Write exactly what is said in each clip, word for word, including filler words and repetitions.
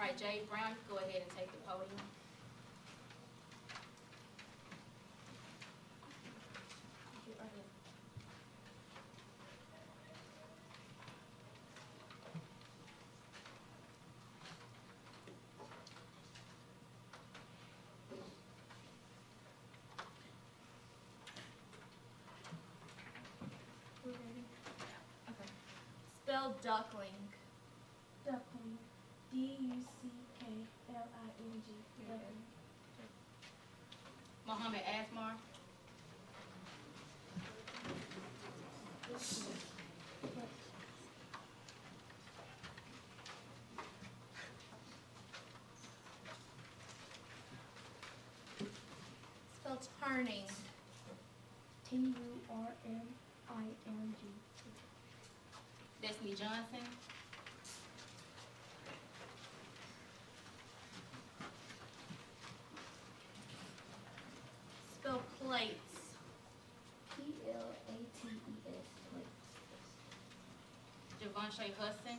right, Jay Brown, go ahead and take the podium. Get right here. We're ready. Okay. Spell duckling. Duckling. D U C K L I N G. Duckling. Mohammed Asmar. Spell turning. T U R N I N G. Destiny Johnson. Spell plates. P L A T E S, plates. Javonshay Hudson.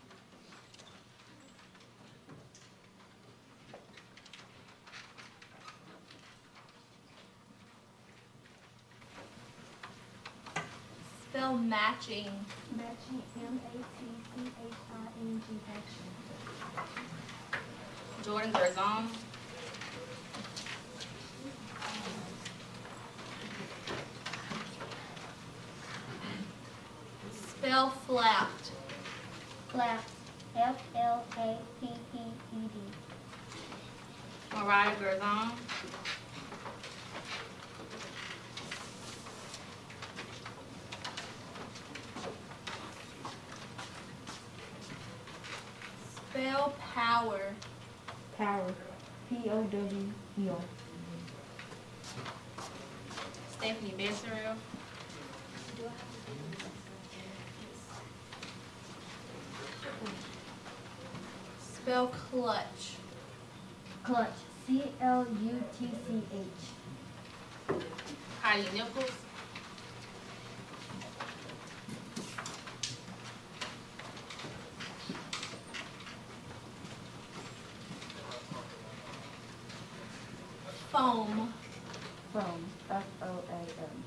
Spell matching. Matching, M A T C H I N G, action. Jordan Garzon. Spell flapped. Flaps, F L A P P E D. Mariah Garzon. Spell power. Power, P O W E R. Stephanie Besserill. Spell clutch. Clutch, C L U T C H. Heidi Nichols. Foam. From, F O A M.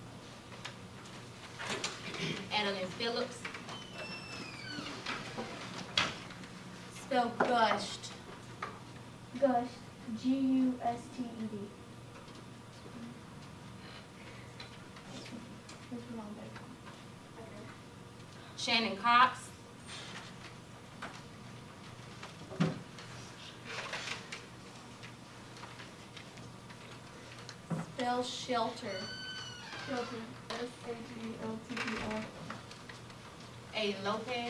Adeline Phillips. Spell gushed. Gush, G U S T E D. Shannon Cox. Spell shelter. Shelter, S H E L T E R. Aiden Lopez.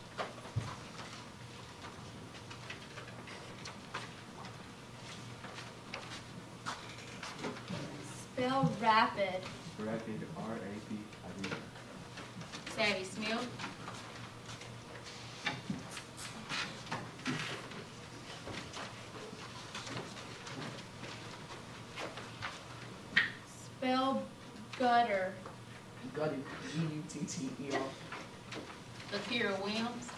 Spell rapid. Rapid, R A P I D. Savvy Smith. Spell gutter. Got it. G U T T E R. Lakira Williams.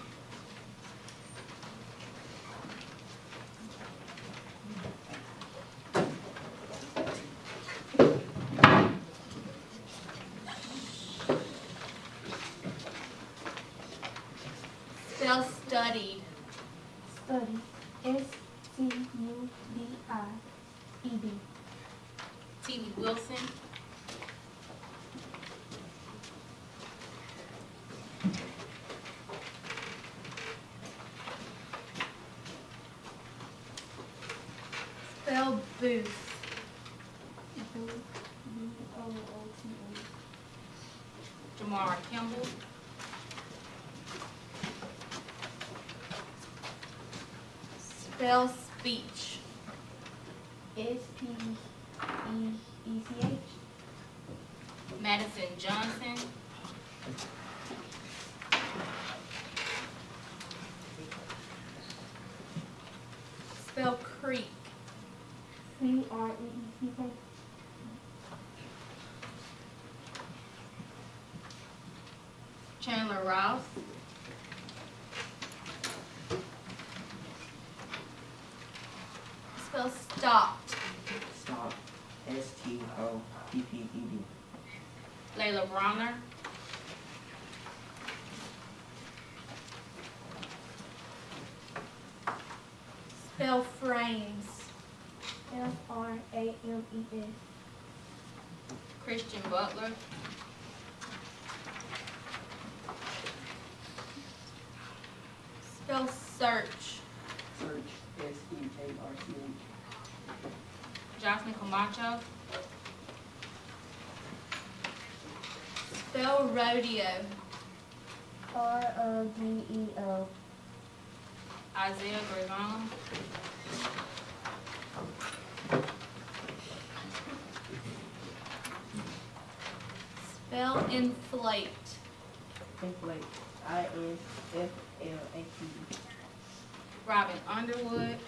Spell studied. Study, S C U D I E D. T V Wilson. Spell booth. B O O T A. Jamara Kimball. Spell speech. S P E E C H. Madison Johnson. Spell creek. C R E E C K. Chandler Rouse. Stopped. Stop. S T O P P E D. Layla Bronner, Spell frames. F R A M E S. Christian Butler, Spell search. Search. S E A R C H. Jocelyn Camacho, Spell rodeo. R O D E O. Isaiah Gravano, Spell inflate. Inflate. I N F L A T E. Robin Underwood,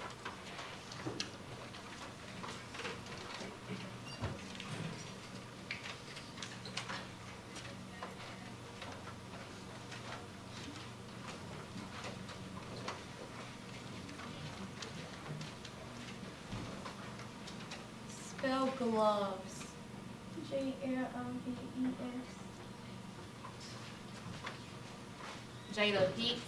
Spell gloves. G L O V E S. Jada Hicks,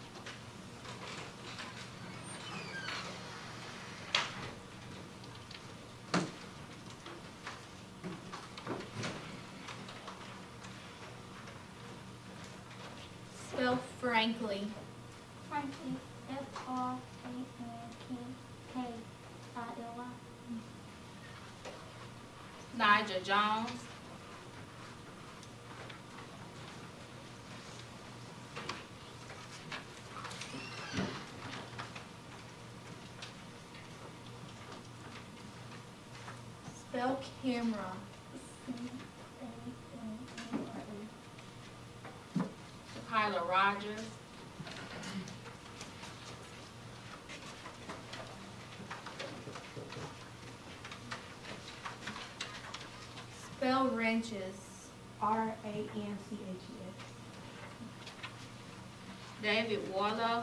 Spell frankly. Frankly, F R A N K K I L Y. Nigel Jones, Spell camera. C A M A R A. Kyla Rogers, Spell wrenches. R A N C H E S. David Warlow,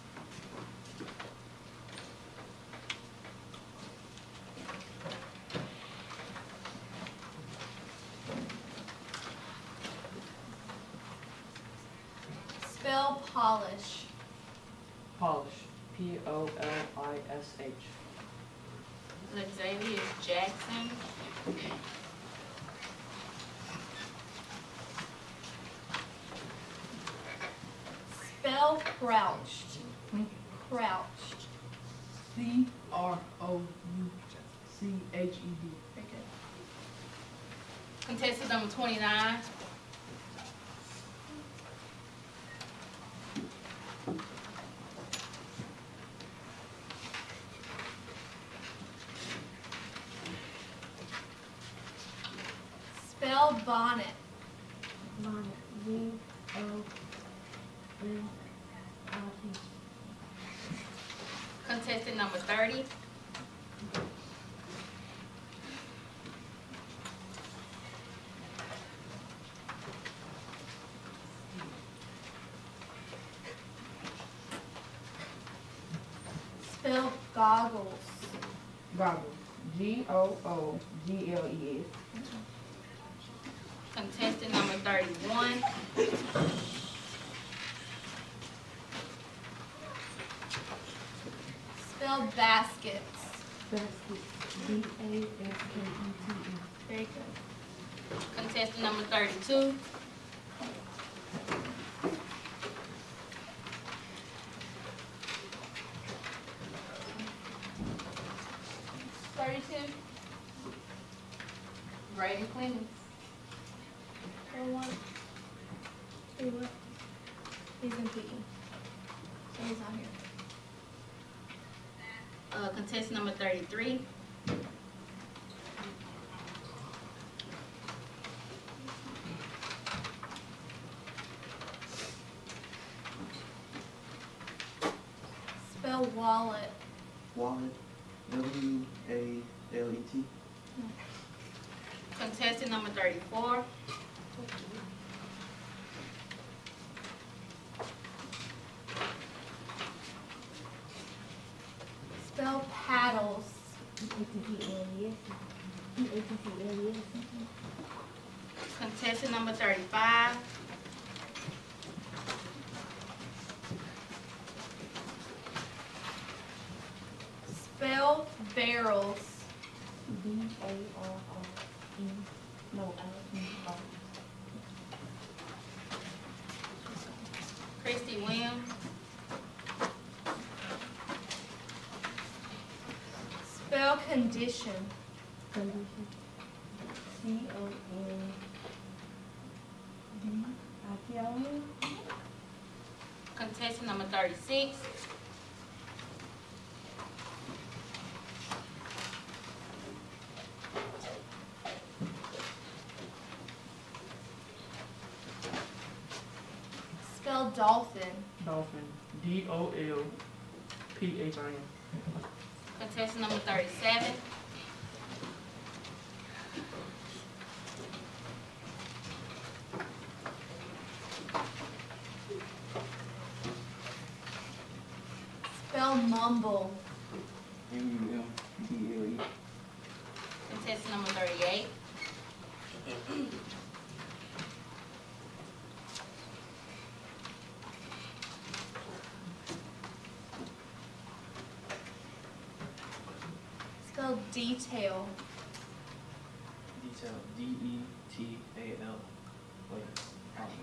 Spell polish. Polish. P O L I S H. Xavier Jackson, Spell crouched. Crouched. C R O U C H E D. Very good. contestant number twenty-nine, Spell bonnet. Bonnet. V O N I T. contestant number thirty, Spell goggles. Goggles. G O O G L E S. contestant number thirty-one, Spell baskets. Basket. B A S K E T S. Very good. contestant number thirty-two, Thirty-two. Brayden Clemens, Or what? Say what? He's in P E. So he's not here. uh, contestant number thirty-three, Spell wallet. Wallet, W A L E T. contestant number thirty-four, Spell paddles. T T L E S. P A T T L E S. Contestant number thirty-five. Spell barrels. B A R R E. No, L E R. Christy Williams. Spell condition. Condition. C O N D I T I O N. Contestant number thirty-six. Spell dolphin. Dolphin, D O L P H I N. Contestant number thirty-seven. Spell mumble. M U M B L E. Contestant number thirty-eight. Spell detail. Detail, D E T A L. Wait, pardon.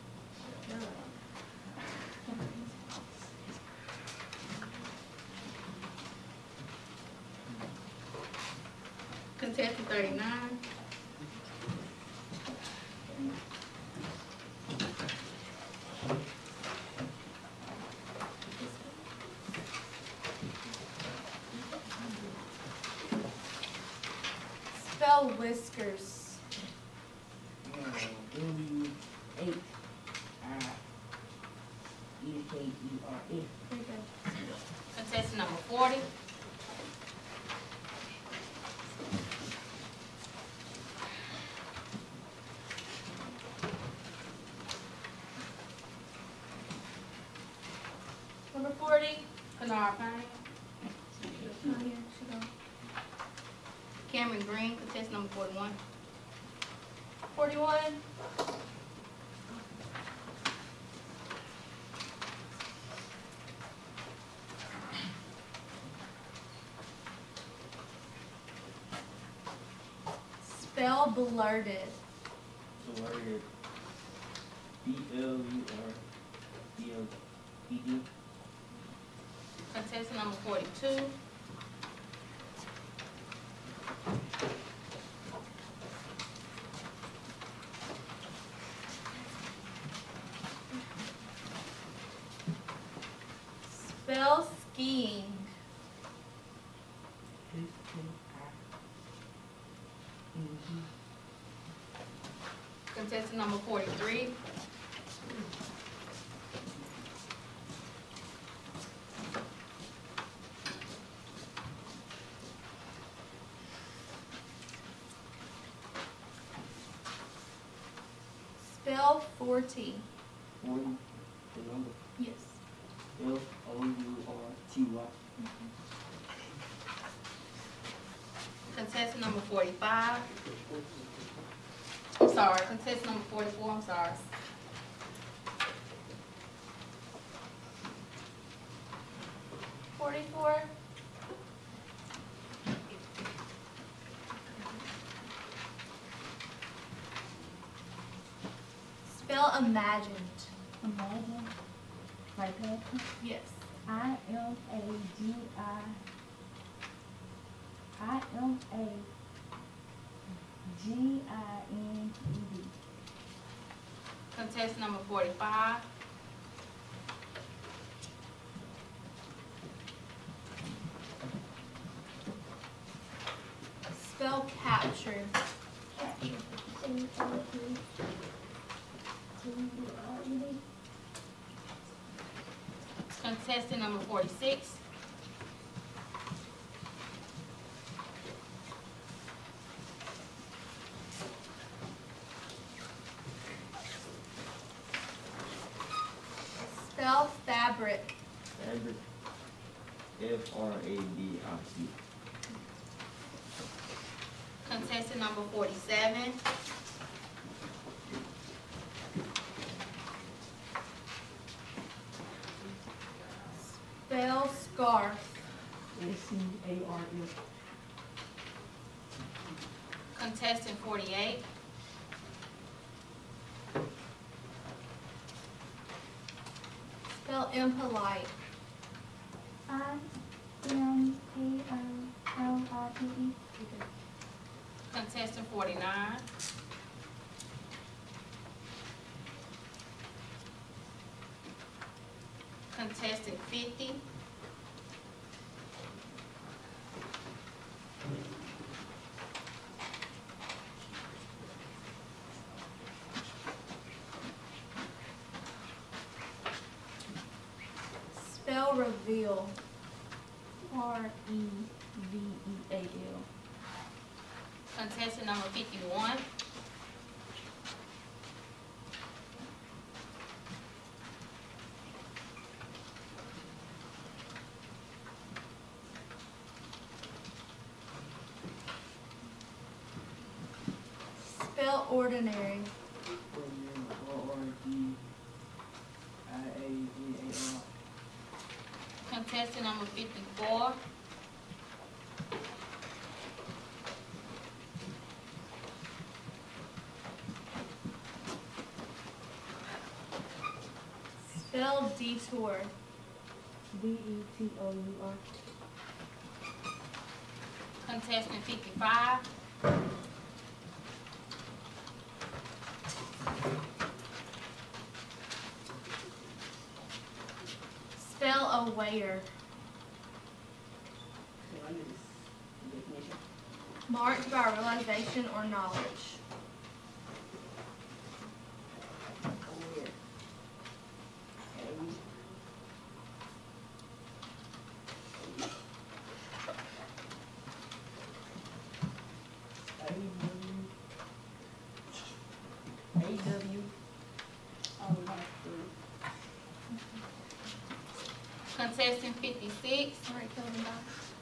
Contestant thirty-nine. Spell whiskers. W H I E K E R S. Very good. Contestant number forty. Number forty. Kennard Payne. Oh, here, she go. Cameron Green. Contestant number forty-one. Forty-one. Spell blurted. So right here, B L U R B L E D. Contestant number forty-two. Spell skiing. S K I N G. Contestant number forty-three. Spell forty. Forty, the number, Yes. F O U R T Y. Contestant number forty-five. I'm sorry, contestant number forty-four, I'm sorry. Forty-four. Spell imagined. Imagine. Like that. Yes. I M A G I. I M A G I N E D. Contestant number forty-five. Spell captured. Capture. C O P T U R E D. Contestant number forty-six. Spell fabric. Fabric, F R A B I C. Contestant number forty-seven. Spell scarf. S C A R F. Contestant forty-eight. Spell impolite. I M A L L I T E. Contestant forty-nine. Contestant fifty. Spell reveal. R E V E A L. Contestant number fifty-one. Spell ordinary. O R D I A N A R. Contestant number fifty-four. Spell detour. D E T O U R. Contestant fifty-five. Spell aware. So I use the definition. Marked by realization or knowledge. Aware. A A W. A W. Oh, my God. Contestant fifty-six. All right, Kelvin, bye.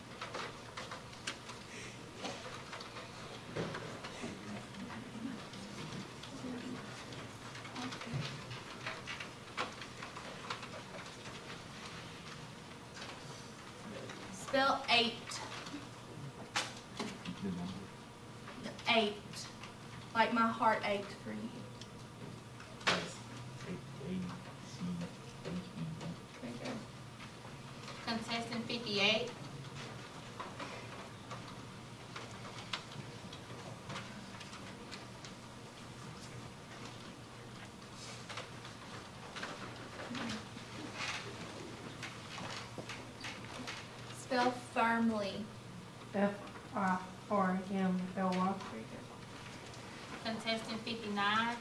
Spell eight. Eight. Like my heart ached for you. Very good. Contestant fifty-eight. Spell firmly. F I R M L Y. Very good. Contestant fifty-nine.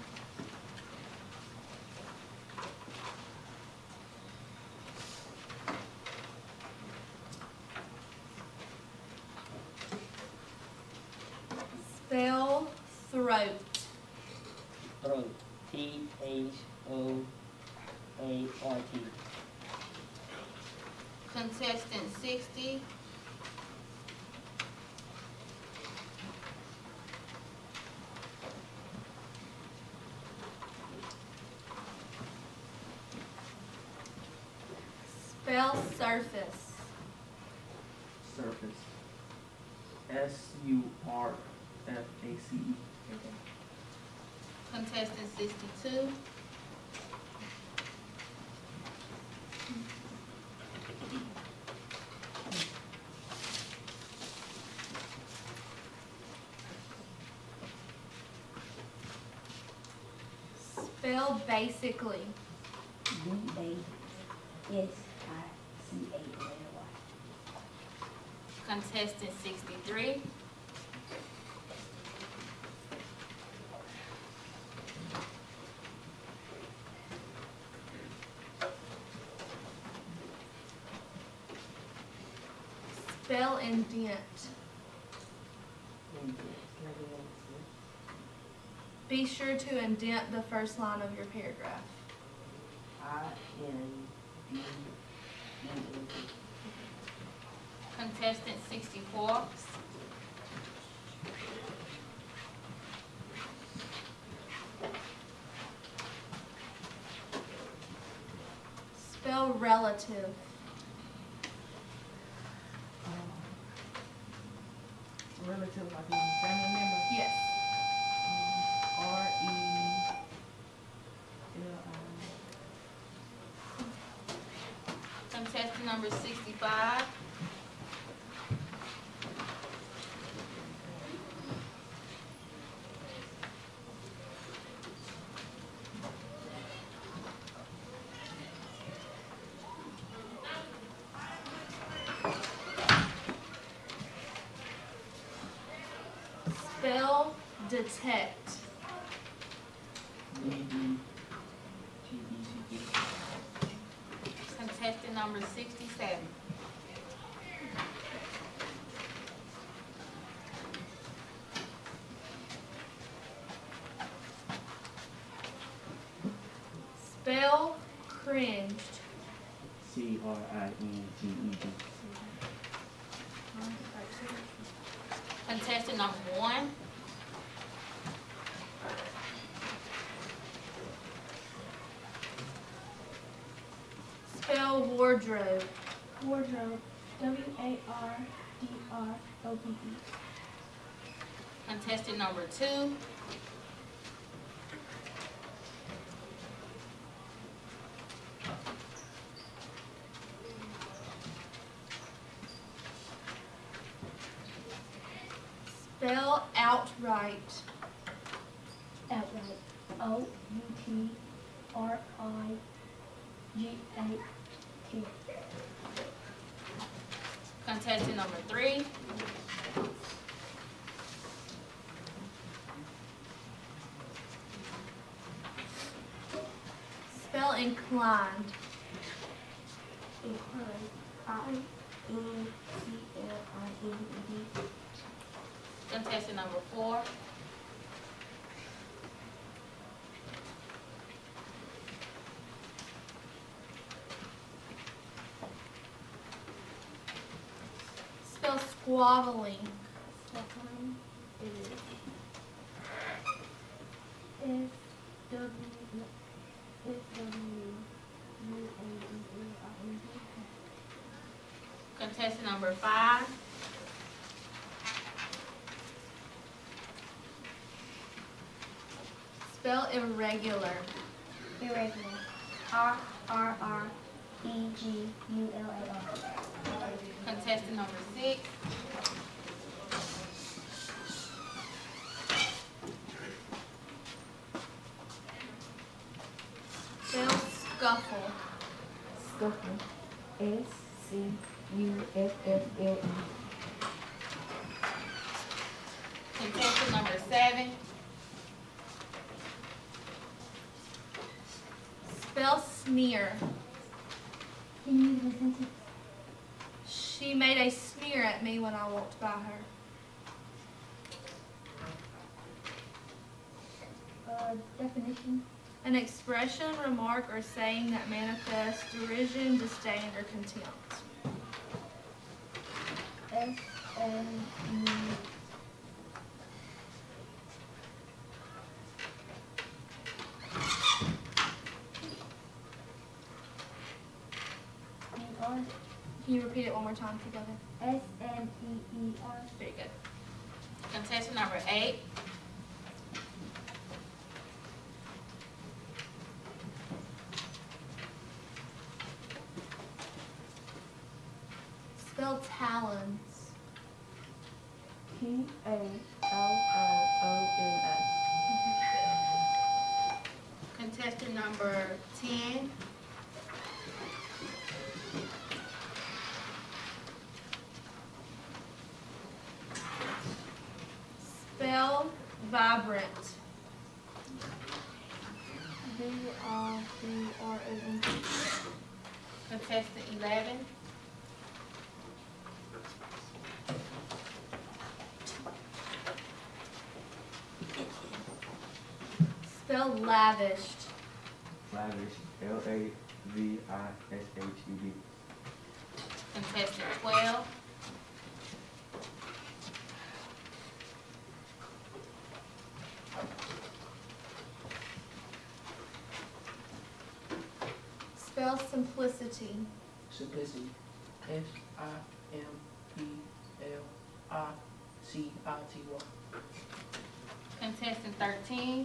Spell throat. Throat. T H O A R T. Contestant sixty. Spell surface. Surface. S U R F A C E. Very good. Contestant sixty-two. Spell basically. B A S I C A L Y. Contestant sixty-three. Spell indent. Be sure to indent the first line of your paragraph. I N D N A T. Contestant sixty-four. relative. Um, relative, like a family member. Yes. Um, R E L I. Contestant number sixty-five. Spell detect. D D T E C T. Contestant number sixty-seven. Spell cringed. C R I N G E D. Contestant number one. Spell wardrobe. Wardrobe. W A R D R O B E. Contestant number two. Spell outright. Outright. O U T R I G A T. Contestant number three. Spell inclined. Inclined. I N C L I N E D. Contestant number four. Spell squabbling. Second is S W S W U A D L I N G. Contestant number five. Spell irregular. Irregular. R R R E G U L A R. Contestant number six. Spell scuffle. Scuffle. S C U F F L E. Contestant number seven. Spell sneer. Can you use the sentence? She made a sneer at me when I walked by her. Uh, definition. An expression, remark, or saying that manifests derision, disdain, or contempt. S N E E R. Can you repeat it one more time together? S N E E R. Very good. Contestant number eight. Spell talons. T A L L O N S. Contestant number ten. Spell vibrant. V R B R A N T. Contestant eleven. Spell lavished. Lavish. L A V I S H E D. Contestant twelve. Spell simplicity. Simplicity. S I M P L I C I T Y. Contestant thirteen.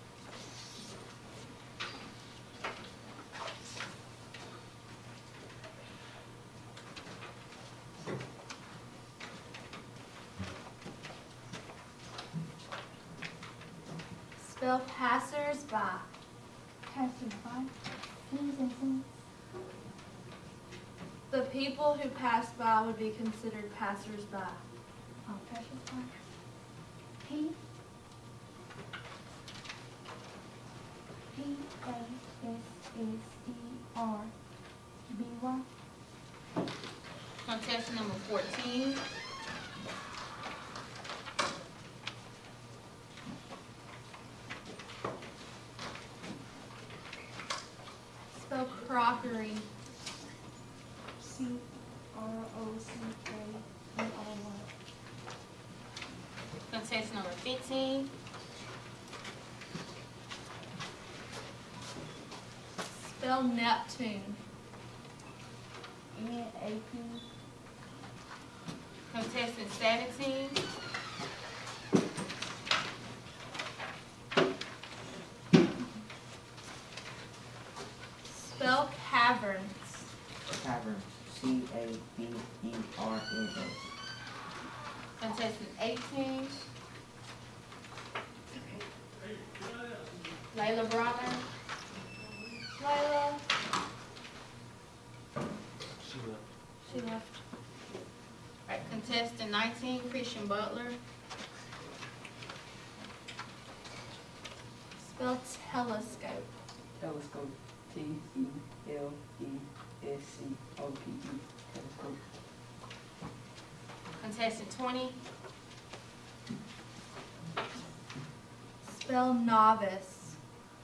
Spell passers-by. Passers-by. Citizens. The people who pass by would be considered passers-by. Oh, passers-by. P. P A S S E R B Y. Contestant number fourteen. Spell crockery. C R O C K E R Y. Contestant number fifteen. Spell Neptune. N A P. Contestant seventeen. Spell caverns. Cavern, C A V E R N A. Contestant eighteen. Layla Bronner. Layla. She left. She left. Right, contestant nineteen, Christian Butler. Spell telescope. Telescope. T E L E S C O P E. Telescope. Contestant twenty. Spell novice.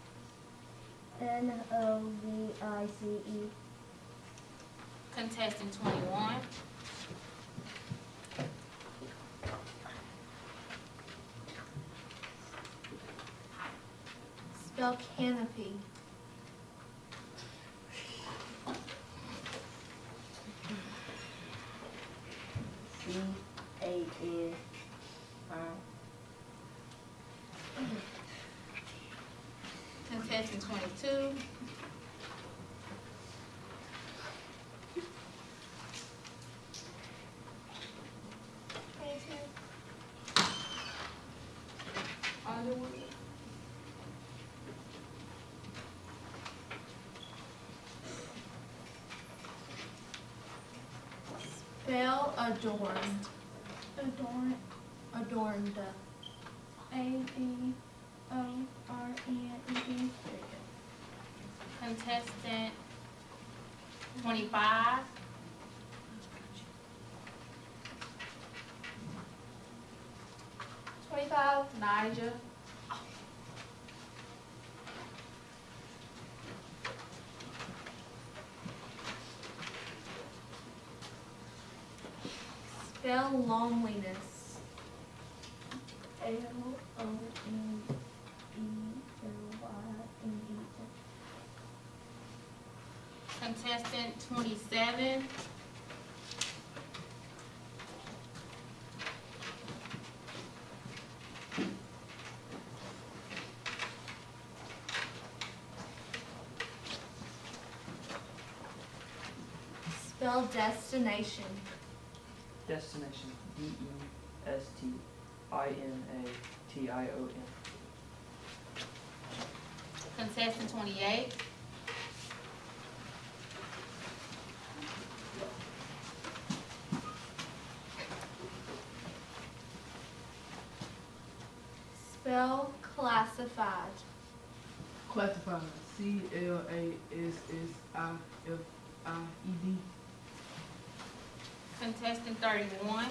N O V I C E. Contestant twenty-one. Spell canopy. C A N I. Contestant twenty-two. Underwood. Spell adorned. Adorn. Adorned. A D O R N E D. Contestant twenty-five. Twenty-five. Nigel. Spell loneliness. L O N E L Y N E. Contestant twenty-seven. Spell destination. Destination. D E S T I N A T I O N. Contestant twenty-eight. Spell classified. Classified. C L A S S I F I E D. Contestant thirty-one.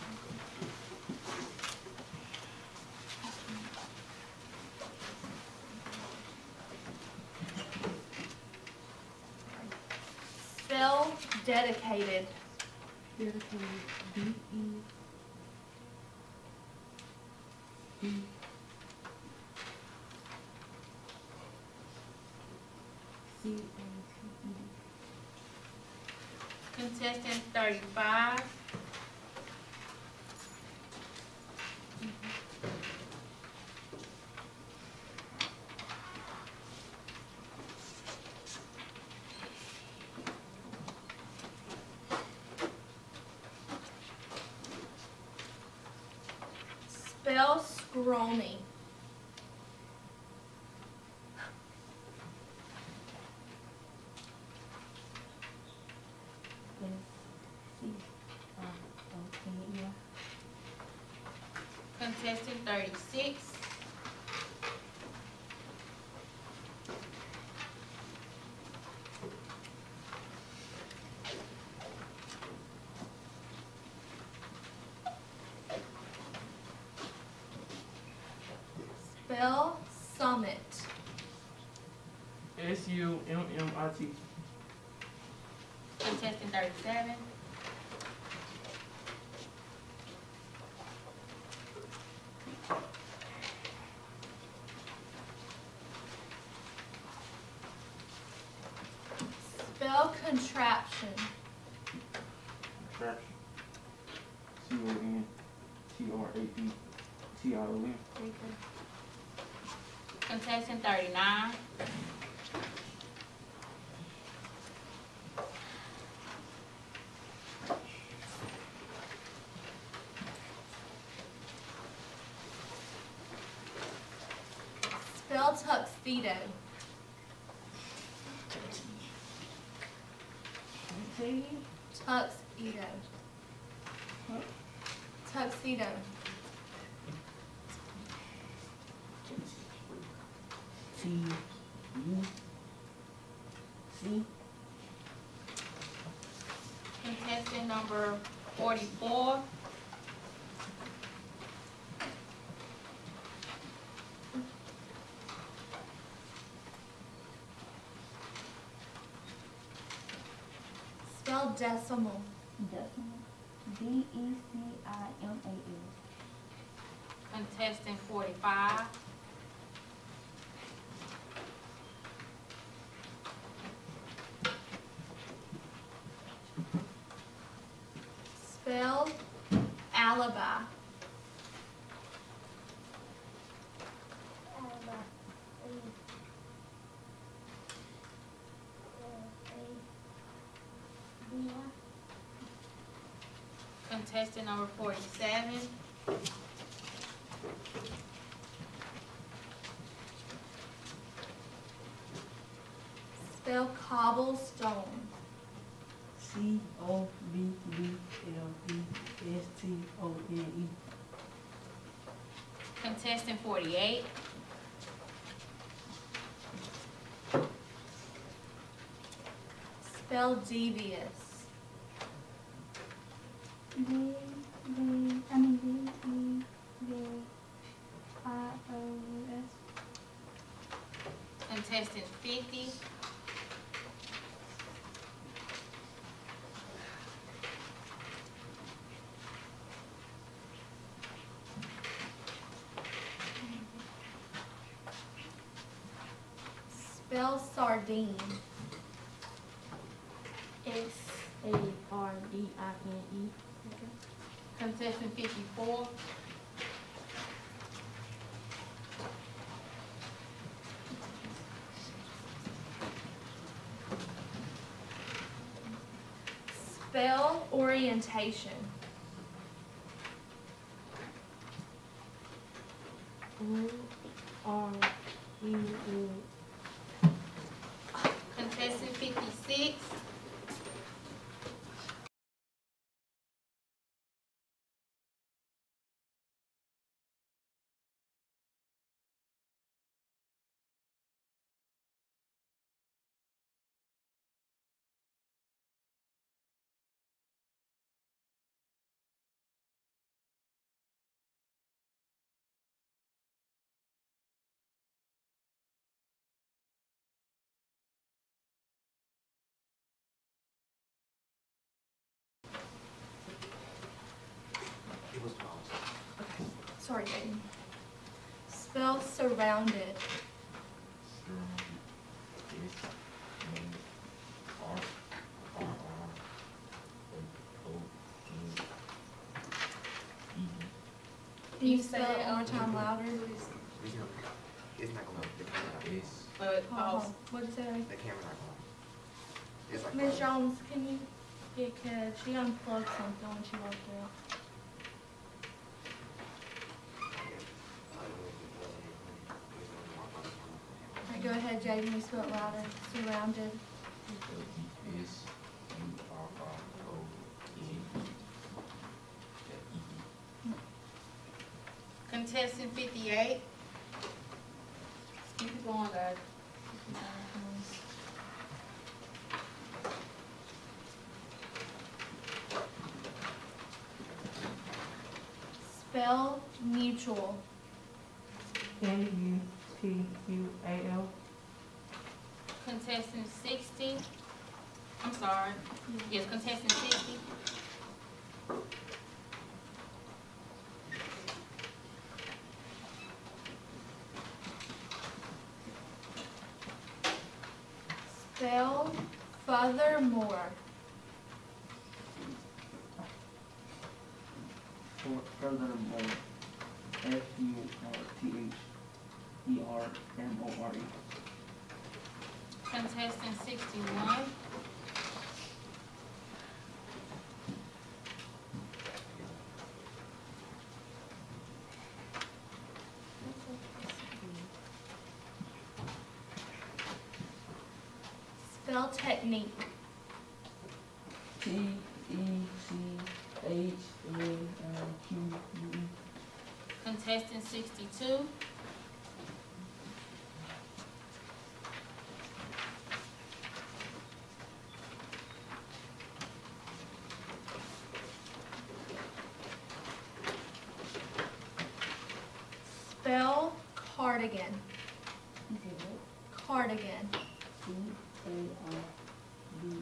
Spell dedicated. Dedicated. D E E C A T E D. Contestant thirty-five. Spell scrawny. S C R O N E R. Contestant thirty-six. Spell summit. S U M M I T. Contestant thirty-seven. Spell contraption. Contraption. C O N T R A P T I O N. Contestant thirty-nine. Spell tuxedo. Say it again. Tuxedo. Tuxedo. T U C. Contestant number forty-four. Spell decimal. Decimal. D E C I M A L. Contestant forty-five. Spell alibi. Contestant number forty-seven. Spell cobblestone. C O B B L E S T O N E. Contestant forty-eight. Spell devious. D, D, I mean D, E, V, I, O, U, S. Contestant fifty. Spell sardine. S A R D I N E. Contestant fifty-four. Spell orientation. O R E N. Contestant fifty-six. Sorry, Jaden. Spell surrounded. S A R R R Can you spell it one more time louder? It's not, it's not gonna, the camera not, it's, Uh, Hold on, pause. hold on. What'd you say? the camera not gonna. It's like. Miss Jones, can you get Kat? She unplugged something when she walked out. Alright, go ahead, Jay. Can you spell it louder? Surrounded. It's U R R O N E. Contestant fifty-eight. Keep it going, guys. Spell mutual. K U T U A L. Contestant sixty. I'm sorry. Yes, contestant sixty. Spell furthermore. For furthermore, F U R T H E R M O R E. Contestant sixty-one. Spell technique. T E C H A L Q U E. Contestant sixty-two. Spell cardigan. You said what? Cardigan. C A R D.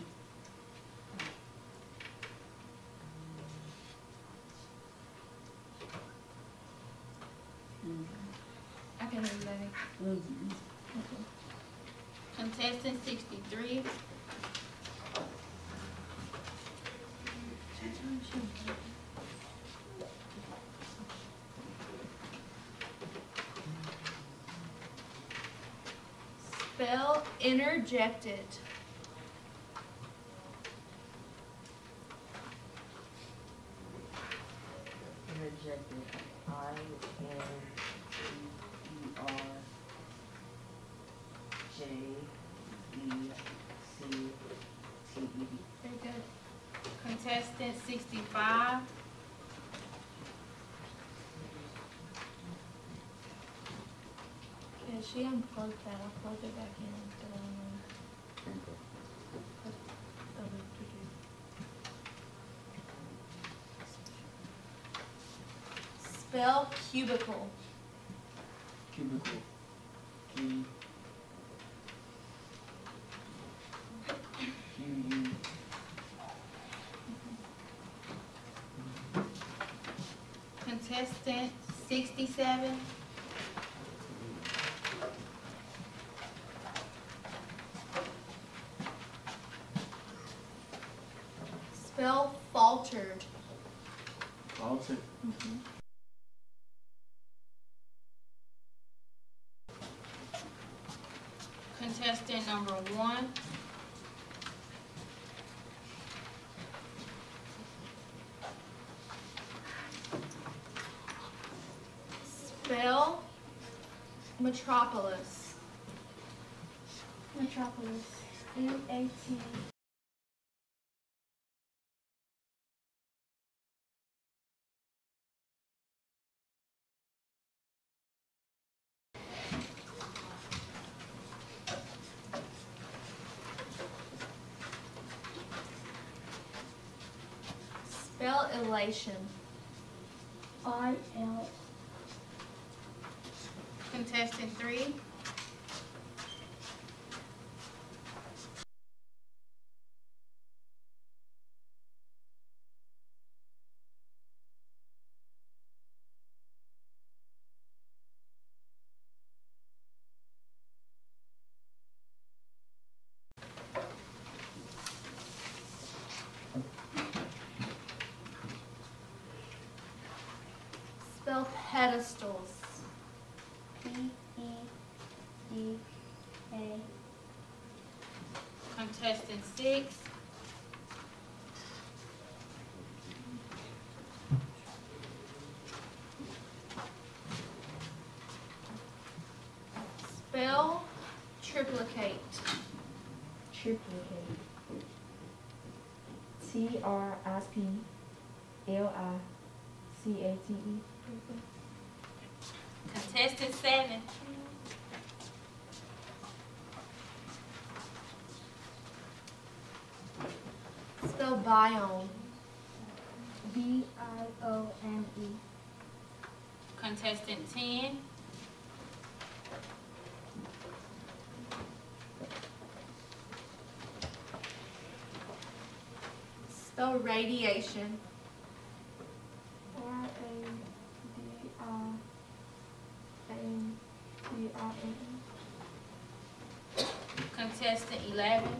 I can read that. Mm-hmm. Contestant sixty-three. Spell interjected. Interjected. I N E R J E C T E. Very good. Contestant sixty-five. Yeah, she unplugged that. I'll plug it back in. But I don't know. Oh, we could do- Spell cubicle. Cubicle. Q Q U Contestant sixty-seven. Spell faltered. Faltered. Contestant number one. Spell metropolis. Metropolis. M A T. Spell elation. I L. Contestant three. Spell pedestals. P E D A. Contestant six. Spell triplicate. Triplicate. T R I P L I C A T E. Contestant seven. Spell biome. B I O M E. Contestant ten. Spell radiation. R A D I A D I N. Contestant eleven.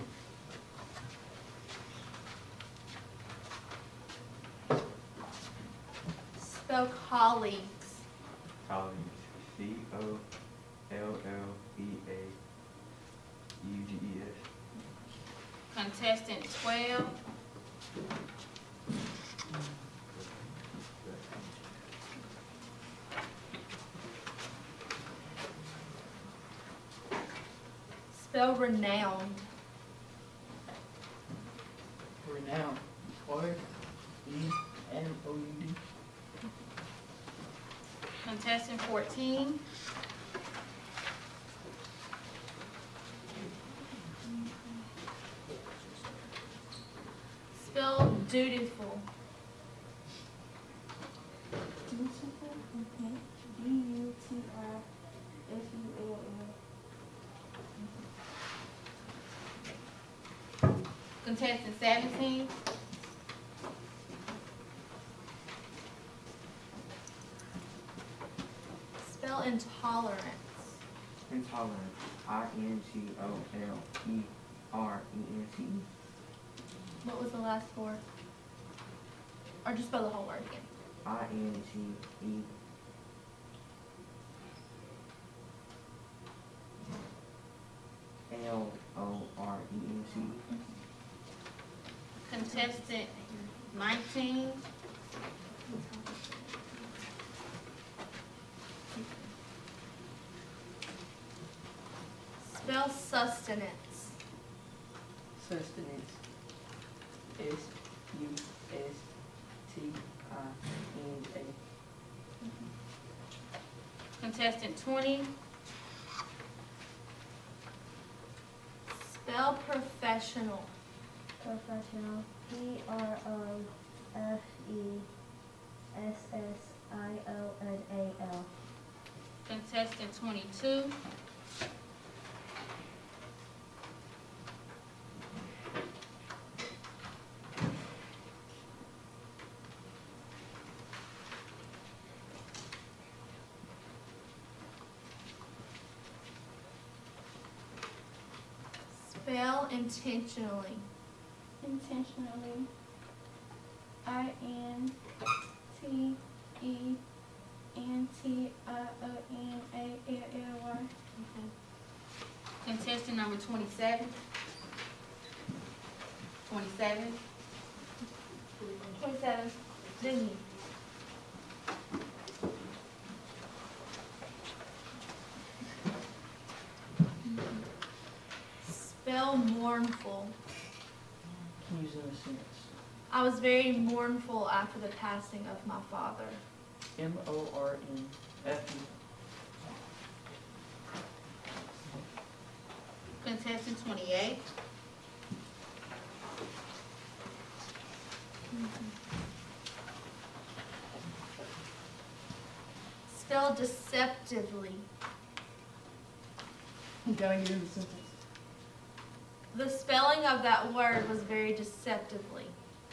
Spell colleagues. Colleagues. C O L L E A U G E S. Contestant twelve. Spell renowned. Renown. R E N O U D. Contestant fourteen. Spell dutiful. Dutiful. Okay. D U T I F U L L. Contestant seventeen. Spell intolerance. Intolerant. I N T O L E R E N T E. What was the last four? Or just spell the whole word again. I N T E. L O R E N T E. Contestant nineteen. Spell sustenance. Sustenance. S U S T I N A. Contestant twenty. Spell professional. Professional. P R O F E S S I O N A L. Contestant twenty-two. Spell intentionally. Intentionally. I N T E N T I O N A L L Y. Contestant number twenty-seven. Twenty-seven. Twenty-seven. Disney. Spell mournful. Use in a sentence. I was very mournful after the passing of my father. M O R N F U. Contestant twenty-eight. Spell deceptively. You gotta get in the sentence. The spelling of that word was very deceptively.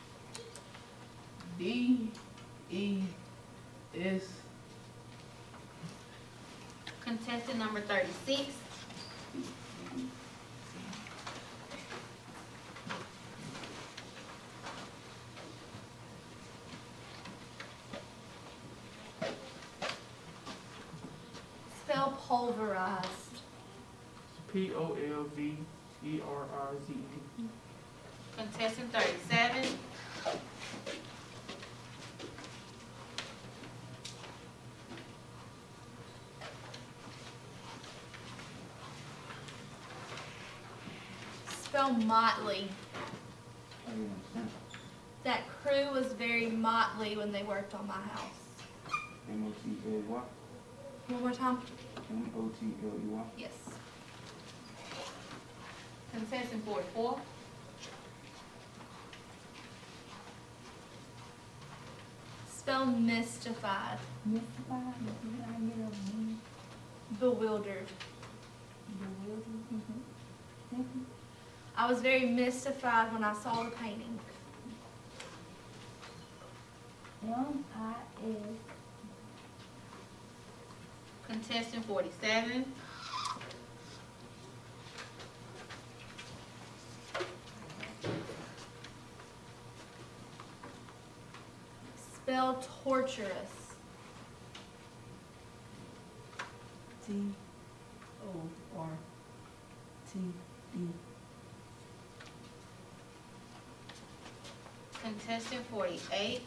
D E S. Contestant number thirty-six. pulverized. P O L V E R I Z E D. Contestant thirty-seven. Spell motley. I didn't understand. That crew was very motley when they worked on my house. M O T L E Y. One more time? M O T L E Y. Yes. Contestant forty-four. Spell mystified. Mystified, did I get a wing? Bewildered. Bewildered? Second. I was very mystified when I saw the painting. M I S. Contestant forty-seven. Spell torturous. T O R T E. Contestant forty-eight.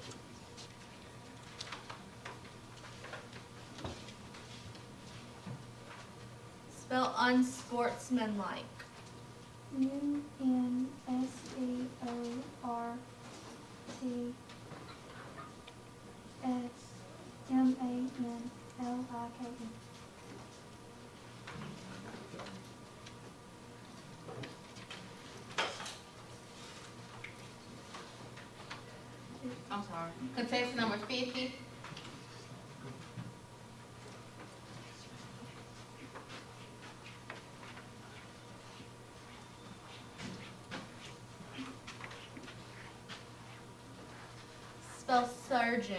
Spell unsportsmanlike. U N S E O R T S M A N L I K E. I'm sorry. Contestant number fifty. Spell surgeon.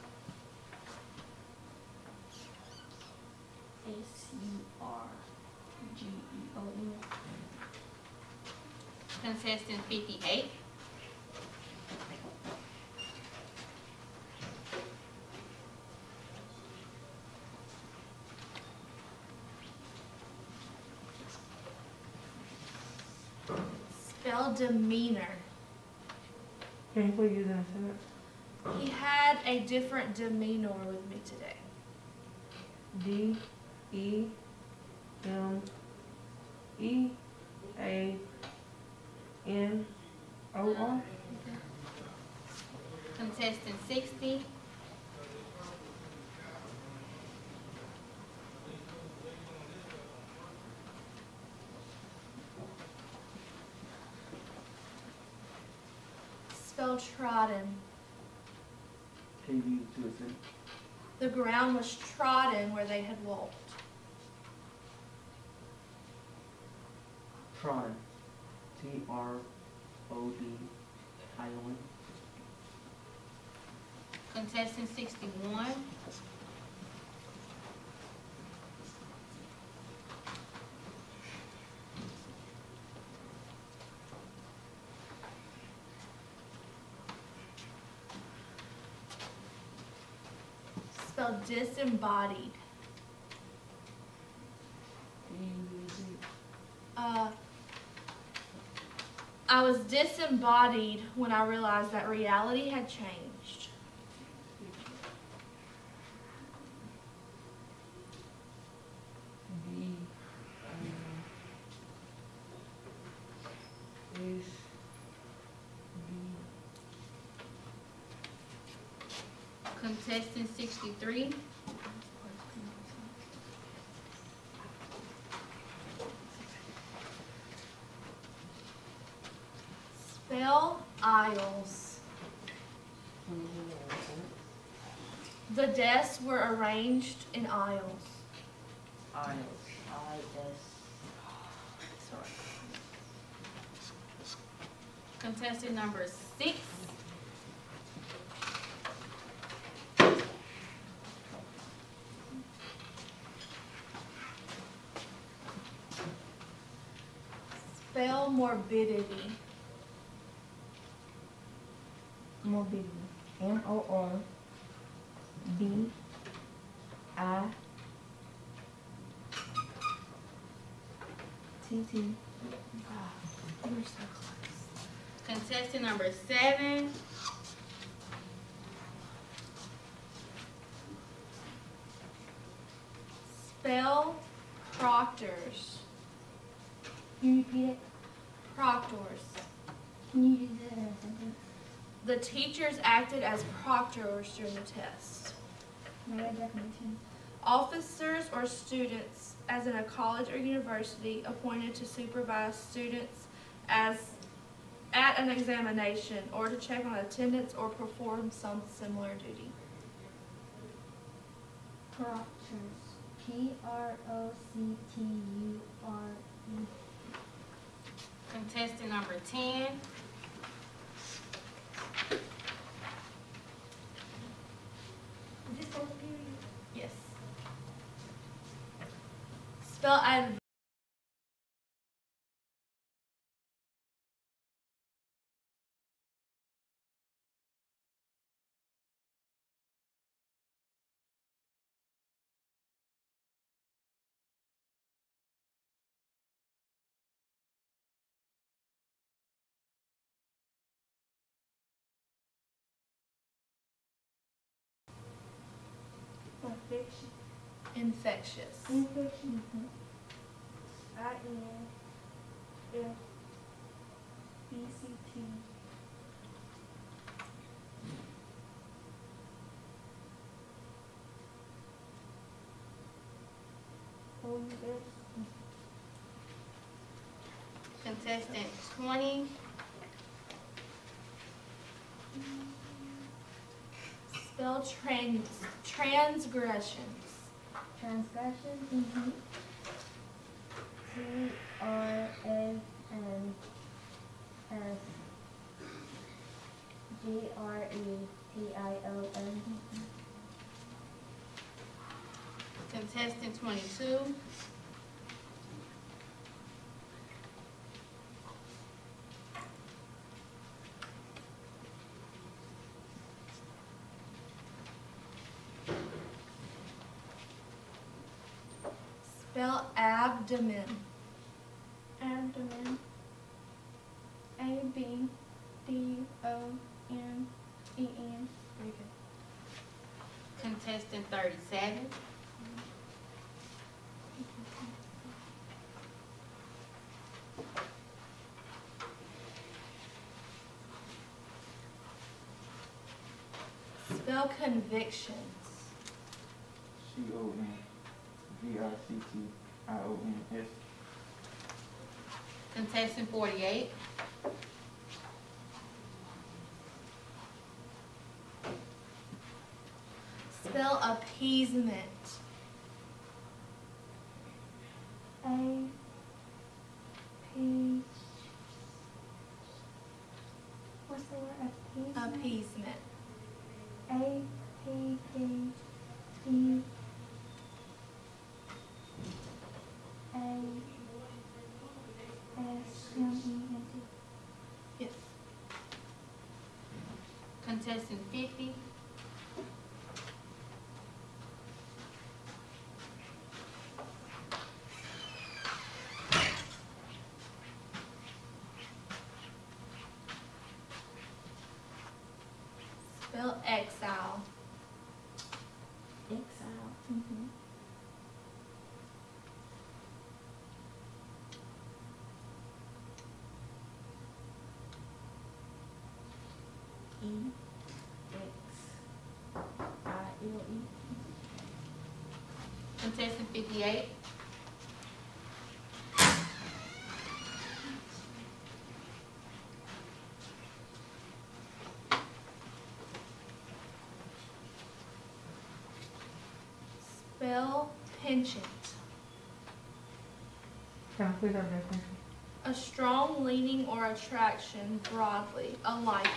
S U R G E O N. Contestant fifty-eight. Spell demeanor. Can you please use that sentence? He had a different demeanor with me today. D E M E A N O R. Contestant sixty. Spell trodden. Can you use it to a sentence? The ground was trodden where they had walked. Tron. T R O D I O N. Contestant sixty-one. Spell disembodied. Can you use it? Uh, I was disembodied when I realized that reality had changed. D um, S D. Contestant sixty-three. Spell aisles. Can you use that sentence? The desks were arranged in aisles. Aisles. I S. Sorry. Contestant number six. Spell morbidity. Morbidity. M O R B I C T. We're so close. Contestant number seven. Spell proctors. Can you repeat it? Proctors. Can you use it in a sentence? The teachers acted as proctors during the test. Make a definition. Officers or students, as in a college or university, appointed to supervise students as at an examination or to check on attendance or perform some similar duty. Proctors. P R O C T U R E. Contestant number ten. Is this both period? Yes. Spell adv. Infection. Infectious. Infection. I N F B C T. O U S. Contestant twenty. Spell trans transgressions. Transgression. Mm-hmm. T R A N S G R E T I O N. Contestant twenty-two. Spell abdomen. Abdomen. A B D O N E N. Very good. Contestant thirty-seven. Spell convictions. C O N V I C T I O N S. Contestant forty-eight. Spell appeasement. A P. What's the word? Appeasement. Appeasement. A P P E A S M E N T. Yes. Contestant fifty. Spell exile. Exile. Mm-hmm. E X I L E. Contestant fifty-eight. Spell penchant. Can I please have that definition? A strong leaning or attraction broadly, a liking.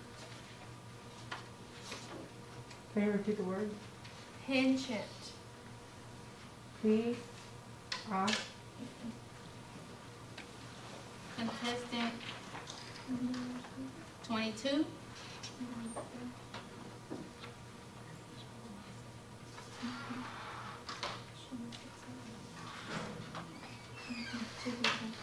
Can you repeat the word? Penchant. P I Contestant twenty-two. Two people.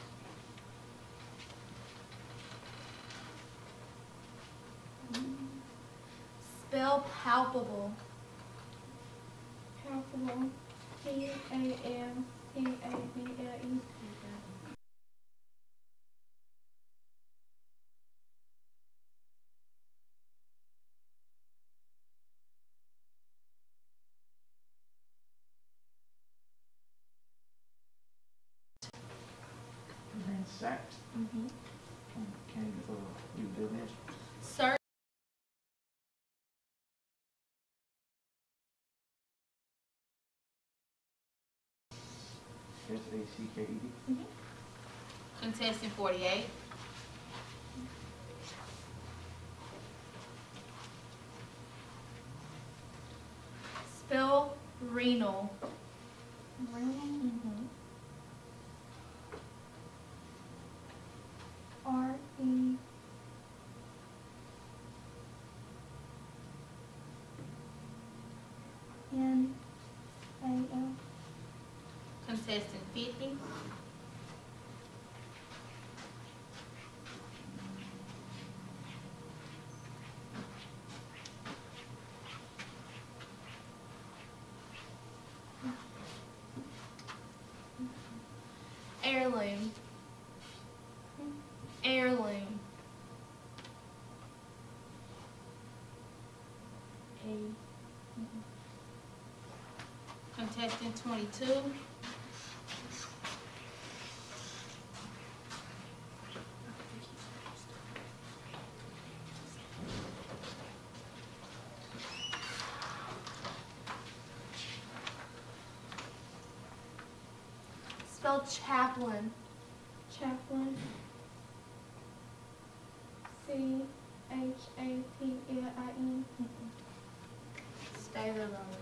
Spell palpable. Palpable. P A L P A B L E. Ransacked. Mm-hmm. Can, can, uh, you do this? Search. S A C K E D. Contestant forty-eight. Spell renal. Renal. Mm-hmm. R E N A L. Contestant fifty. Heirloom. Heirloom. A. Contestant twenty-two. Spell chaplain. Chaplain. C H A P L I N. Stay there, Robert.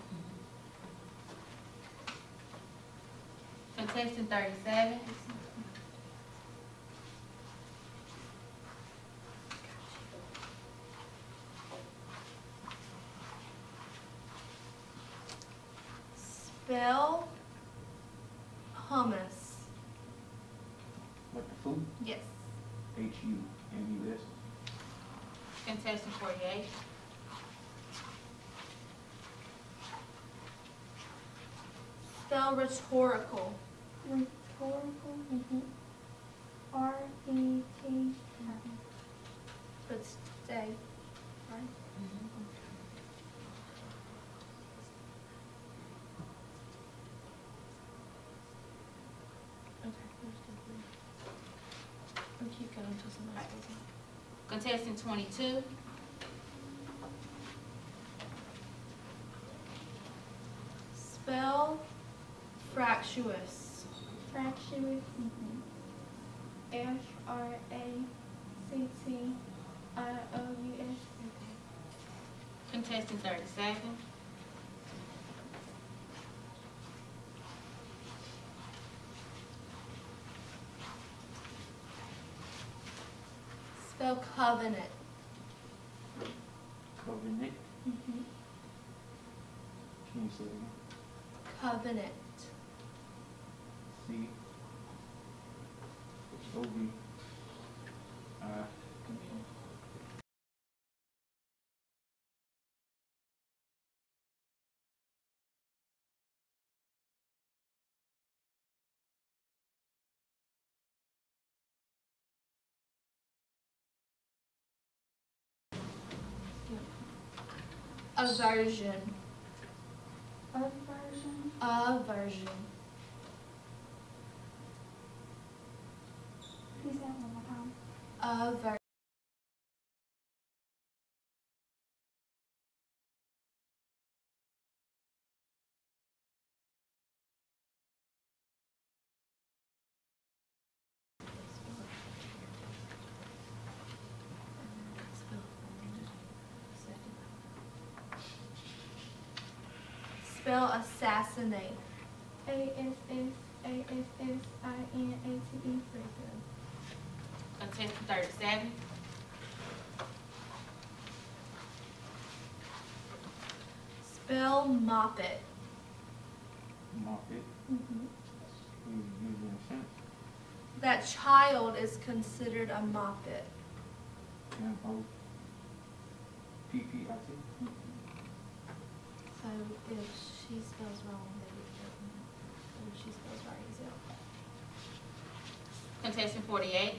Contestant thirty-seven. Spell hummus. Like the food? Yes. H U M U S. Contestant forty-eight. Spell rhetorical. Rhetorical. Mm-hmm. R E T. But stay. Right? Okay. We'll keep going until somebody says it. Contestant twenty-two. Spell fractious. Fractious. F R A C T I O U S. Contestant thirty-seven. Spell covenant. Covenant. Mm-hmm. Can you say it again? Covenant. C O V I. Aversion. Aversion. Aversion. Please say that one more time. Aver. Spell assassinate. A S S A S S I N A T E. Contestant thirty-seven. Spell moppet. Mop it. Mm-hmm. We use it in a sense. That child is considered a moppet. M O P P I T. So if she spells wrong, they would get it. But if she spells right, he's out. Contestant forty-eight.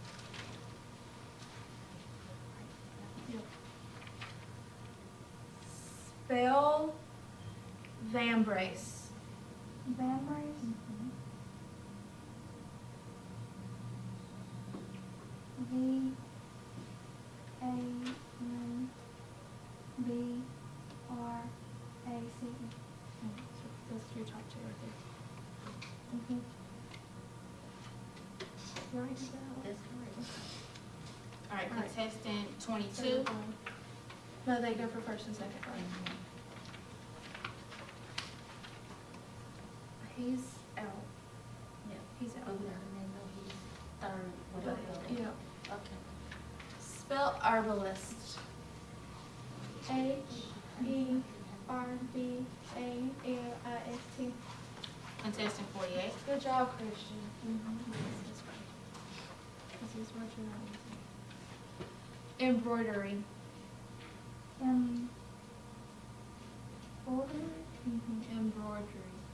Spell Vambrace. Vambrace. V A N B R A C E. That's your top two right there. Mhm. Right, is that That's correct. All right, All right. contestant twenty-two. No, they go for first and second, right? He's out. Yeah. He's Oh, out. we gotta make know he's third, whatever. Yeah. Okay. Spell herbalist. H E R B A L I S T. Contestant forty-eight. Good job, Christian. Mm-hmm. This is what you're not using. Embroidery. M. Border. Mm-hmm. Embroidery.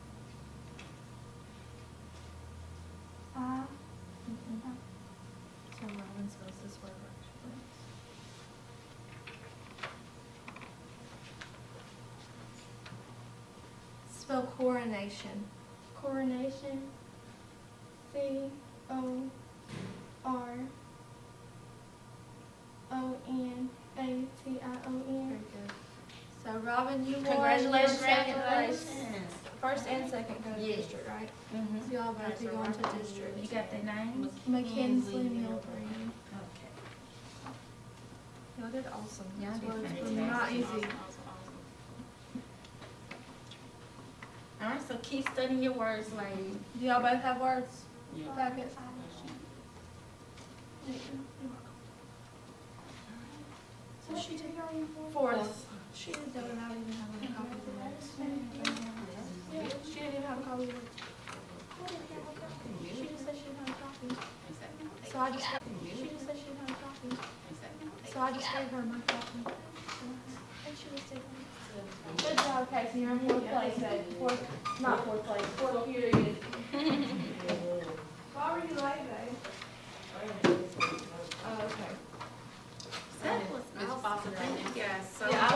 I. Mm-hmm. So Robin spells this word right. Spell coronation. Coronation. C O R O N A T I O Very N. good. So Robin, you won. Congratulations. You're second place. Congratulations. First and second go to Yes. district, right? Mm-hmm. So y'all both be going to district. You got the names? Mackenzie Milgreen. Okay. Y'all did awesome. Y'all These did words were fantastic. not easy. Awesome, awesome, awesome. All right, so keep studying your words, ladies. Do y'all both have words? Yeah. Packet? So she took her in for. Fourth. She does not even have a copy of the words. Yeah, she didn't even have a copy of the words. She just said she didn't have a copy. So I just, she just said she didn't have a copy. So I just gave her my copy. And she was taking it. Good job, Casey. You're in fourth place, babe. Fourth, not fourth place, fourth period. Why were you late, babe? Oh, okay. Miss Foster, thank you guys so Yeah,